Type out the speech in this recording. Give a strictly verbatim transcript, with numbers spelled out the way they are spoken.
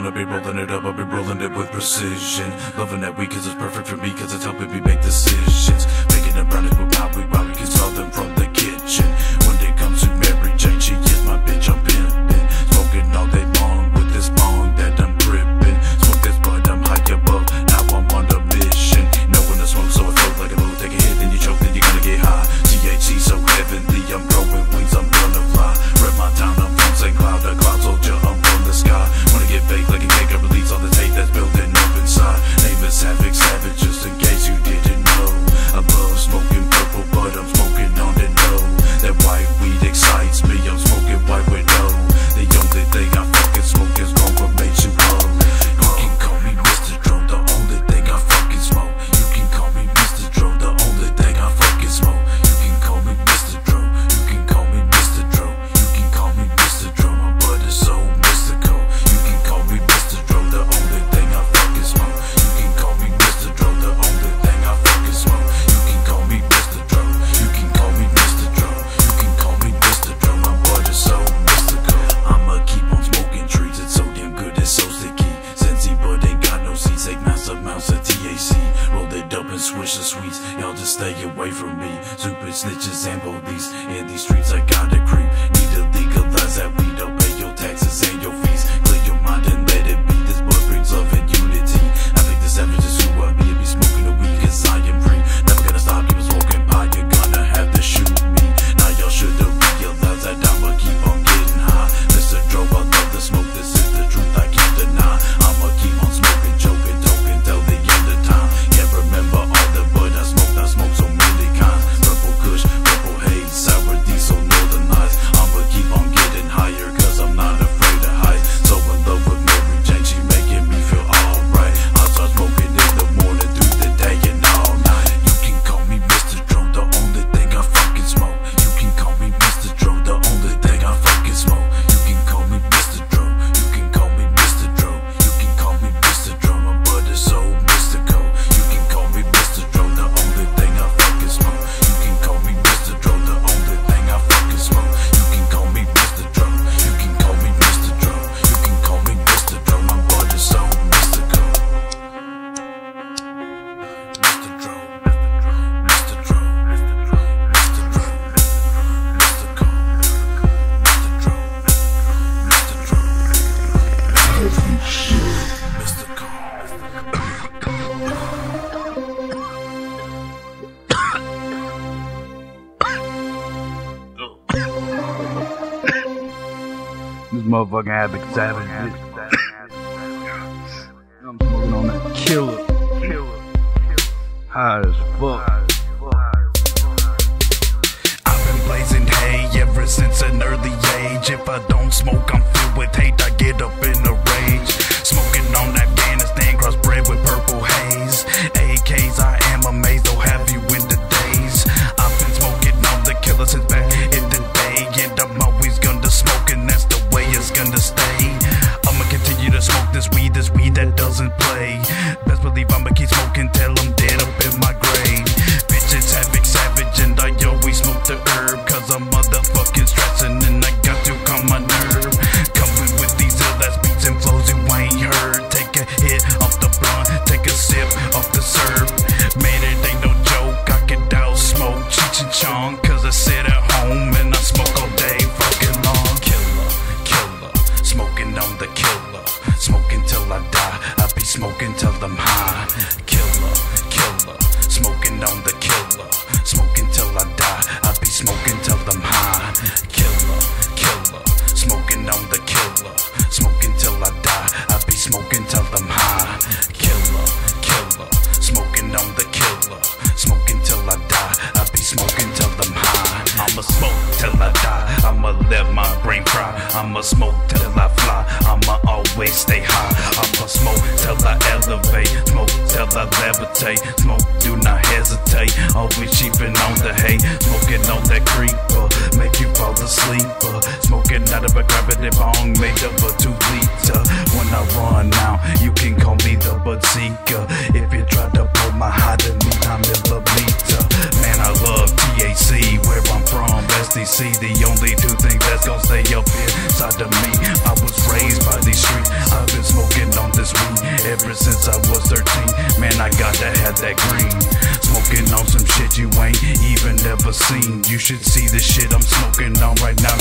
I'll be rolling it up, I'll be rolling it with precision. Loving that weed cause it's perfect for me, cause it's helping me make decisions. Making them brownies with my weed while we can smell them from the kitchen. When it comes to Mary Jane, she is my bitch, I'm pimpin'. Smoking all day long with this bong that I'm gripping. Smoke this bud, I'm high above, now I'm on the mission. No one to smoke, so I float like a little. Take a hit, then you choke, then you're gonna get high. T H C so heavenly, I'm growing wings, I'm gonna fly. Rep my town, I'm from Saint Cloud, a cloud soldier, I'm from the sky. Wanna get baked like a cake, I release all the tape that's building up inside. Name is Havoc Savage, just in case you didn't know. I love smoking purple, but I'm smoking on the no. That white weed excites me, I'm smoking white widow. The only thing I fucking smoke is grown from H two O. You can call me Mister Dro, the only thing I fucking smoke. You can call me Mister Dro, the only thing I fucking smoke. You can call me Mister Dro, you can call me Mister Dro, you can call me Mister Dro, my bud is so mystical. You can call me Mister Dro, the only thing I fucking smoke. You can call me Mister Dro, the only thing I fucking smoke. You can call me Mister Dro, you can call me Mister Dro, you can call me Mister Dro, my bud is so mystical. I'ma keep on smoking trees, it's so damn good, it's so sticky. Sensei, but ain't got no seeds, take massive amounts of T H C. Roll it up and swish the sweets, y'all just stay away from me. Super snitches and police, in these streets I gotta creep. Need to legalize that weed, don't pay your taxes and your fees. Clear your mind and let it be, this bud brings love and unity. I think the savage is who I be, I be smoking the weed cause I am free. Never gonna stop, keep smoking pie, you're gonna have to shoot me. Now y'all should've realized that I'ma keep on getting high. Mister Dro, I love the smoke, this is the truth I can't deny. I'ma keep on smoking, choking, toking till the end of time. Can't remember all the bud I smoked, I smoked so many kinds. Purple Kush, purple haze, sour diesel, northern lights. I'ma keep on getting higher cause I'm not afraid of heights. So in love with Mary Jane, she making me feel alright. I start smoking in the morning, through the day and all night. You can call me Mister Dro, the only thing I fucking smoke. You can call me Mister Dro, the only thing I fucking smoke. You can call me Mister Dro, you can call me Mister Dro, you can call me Mister Dro, my bud is so mystical. You can call me Mister Dro, the only thing I fucking smoke. You can call me Mister Dro, the only thing I fucking smoke. You can call me Mister Dro, you can call me Mister Dro, you can call me Mister Dro, my bud is so mystical. Mister Dro, Mister Dro, Mister Dro, Mister Dro, mystical. Mister Dro, Mister Dro, mystical. This motherfucking Havoc Savage bitch. I'm smoking on that killer. High as fuck. I've been blazing hay ever since an early age. If I don't smoke, I'm filled with hate, I get up in a rage. Smoking on Afghanistan, crossbred with purple haze. A Ks, I am amazed, they'll have you in the days. I've been smoking on the killer since back in the day. And I'm always gonna smoke, and that's the way it's gonna stay. I'ma continue to smoke this weed, this weed that doesn't play. Best believe I'ma keep smoking till I'm dead up in my grave. Bitches Havoc Savage, and I always smoke the herb, cause I'm motherfucking stressing and I got to calm my nerve. Coming with these ill ass beats and flows you ain't heard. Take a hit off the blunt, take a sip off the syrup. Man, it ain't no joke, I can douse smoke Cheech and Chong, cause I sit at home and I smoke all day fucking long. Killer, killer, smoking on the killer. Smoking till I die, I be smoking till I'm high. Killer, killer, smoking on the killer. Smoking till I die, I be smoking till I'm high. Killer, killer, smoking on the killer. Smoking till I die, I be smoking till I'm high. Killer, killer, smoking on the killer. Smoking till I die, I be smoking till I'm high. I'ma smoke till I die, I'ma let my brain fry. I'ma smoke till I fly, I'ma always stay high. I'ma smoke till I elevate, smoke till I levitate. Smoke, do not hesitate, always cheaping on the hay. Smoking on that creeper, make you fall asleep. uh, Smoking out of a gravity bong, made of a two liter. When I run out, you can call me the bud seeker. If you try to pull my high, then me I'm millimeter. Man, I love T H C, where I'm from, S D C. The only two things that's gonna stay up inside of me. I was raised by these streets, I've been smoking should see the shit I'm smoking on right now.